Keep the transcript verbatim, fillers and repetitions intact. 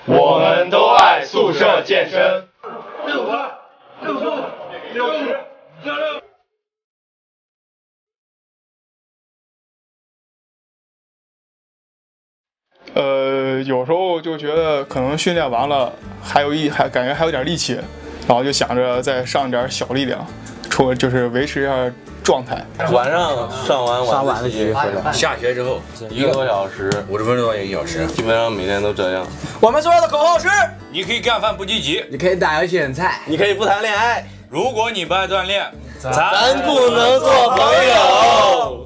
我们都爱宿舍健身。 六八六四六十六六。 呃，有时候就觉得可能训练完了，还有一还感觉还有点力气，然后就想着再上点小力量，出就是维持一下状态。 晚上上完上晚自习回来， 下学之后一个多小时， 五十分钟到一个小时， 基本上每天都这样。 我们说的口号是： 你可以干饭不积极， 你可以打游戏很菜， 你可以不谈恋爱， 如果你不爱锻炼， 咱不能做朋友。